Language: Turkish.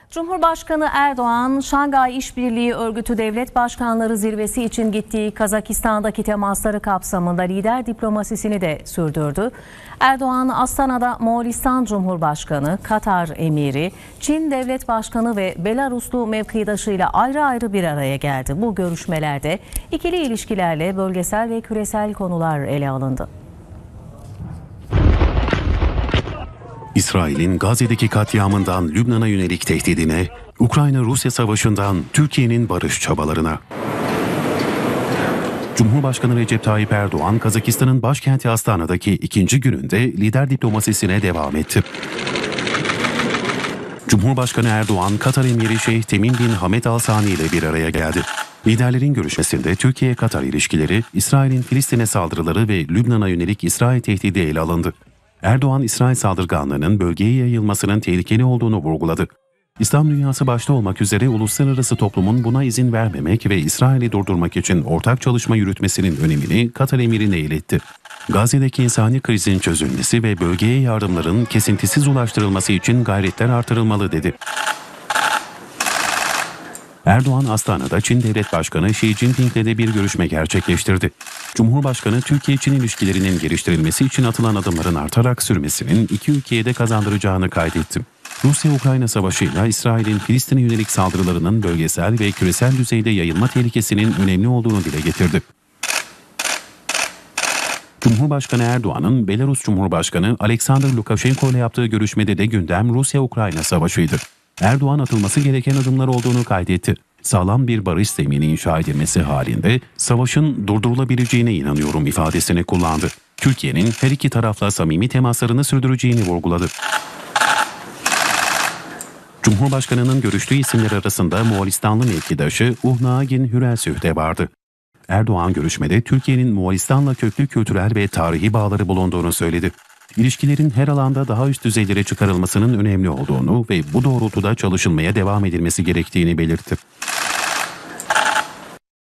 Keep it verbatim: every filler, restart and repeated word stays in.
Cumhurbaşkanı Erdoğan, Şangay İşbirliği Örgütü Devlet Başkanları Zirvesi için gittiği Kazakistan'daki temasları kapsamında lider diplomasisini de sürdürdü. Erdoğan, Astana'da Moğolistan Cumhurbaşkanı, Katar Emiri, Çin Devlet Başkanı ve Belaruslu mevkidaşıyla ayrı ayrı bir araya geldi. Bu görüşmelerde ikili ilişkilerle bölgesel ve küresel konular ele alındı. İsrail'in Gazze'deki katliamından Lübnan'a yönelik tehdidine, Ukrayna-Rusya savaşından Türkiye'nin barış çabalarına. Cumhurbaşkanı Recep Tayyip Erdoğan, Kazakistan'ın başkenti Astana'daki ikinci gününde lider diplomasisine devam etti. Cumhurbaşkanı Erdoğan, Katar Emiri Şeyh Temim bin Hamed Al Sani ile bir araya geldi. Liderlerin görüşmesinde Türkiye-Katar ilişkileri, İsrail'in Filistin'e saldırıları ve Lübnan'a yönelik İsrail tehdidi ele alındı. Erdoğan, İsrail saldırganlığının bölgeye yayılmasının tehlikeli olduğunu vurguladı. İslam dünyası başta olmak üzere uluslararası toplumun buna izin vermemek ve İsrail'i durdurmak için ortak çalışma yürütmesinin önemini Katar emirine iletti. Gazze'deki insani krizin çözülmesi ve bölgeye yardımların kesintisiz ulaştırılması için gayretler artırılmalı dedi. Erdoğan, Astana'da Çin Devlet Başkanı Xi Jinping'le de bir görüşme gerçekleştirdi. Cumhurbaşkanı, Türkiye-Çin ilişkilerinin geliştirilmesi için atılan adımların artarak sürmesinin iki ülkeye de kazandıracağını kaydetti. Rusya-Ukrayna savaşıyla İsrail'in Filistin'e yönelik saldırılarının bölgesel ve küresel düzeyde yayılma tehlikesinin önemli olduğunu dile getirdi. Cumhurbaşkanı Erdoğan'ın Belarus Cumhurbaşkanı Alexander Lukashenko ile yaptığı görüşmede de gündem Rusya-Ukrayna savaşıydı. Erdoğan, atılması gereken adımlar olduğunu kaydetti. Sağlam bir barış zemini inşa edilmesi halinde savaşın durdurulabileceğine inanıyorum ifadesini kullandı. Türkiye'nin her iki tarafla samimi temaslarını sürdüreceğini vurguladı. Cumhurbaşkanının görüştüğü isimler arasında Moğolistanlı mevkidaşı Uhnagin Hürelsüh de vardı. Erdoğan, görüşmede Türkiye'nin Moğolistan'la köklü kültürel ve tarihi bağları bulunduğunu söyledi. İlişkilerin her alanda daha üst düzeylere çıkarılmasının önemli olduğunu ve bu doğrultuda çalışılmaya devam edilmesi gerektiğini belirtti.